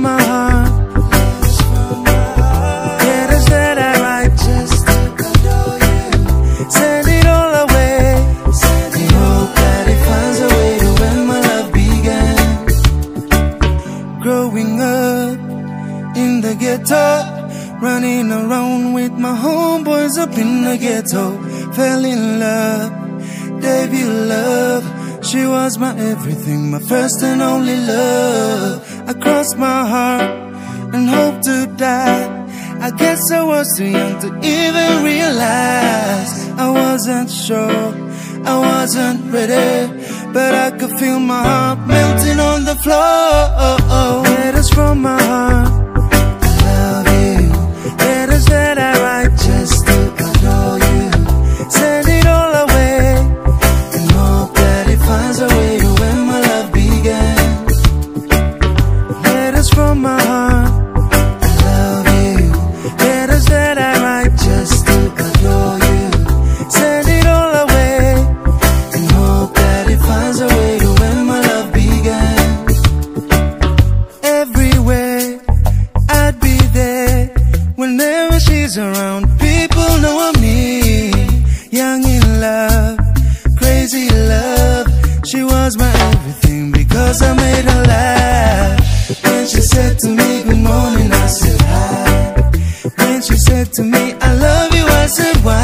from my heart. Letters that I write just to adore you. Send it all away. And hope that it finds a way to when my love began. Growing up in the ghetto, running around with my homeboys up in the ghetto. Fell in love, debut love. She was my everything, my first and only love. I crossed my heart and hoped to die. I guess I was too young to even realize. I wasn't sure, I wasn't ready, but I could feel my heart melting on the floor. Letters from my heart, I love you. Letters that I write just to adore you. Send it all away and hope that it finds a way to when my love began. Letters from my heart, I love you. Letters that I write just to adore you. Send it all away and hope that it finds a way to when my love began. Everywhere I'd be there, whenever she's around, people know I'm me. Young in love, crazy love. She was my everything because I made her laugh. When she said to me good morning, I said hi. When she said to me I love you, I said why.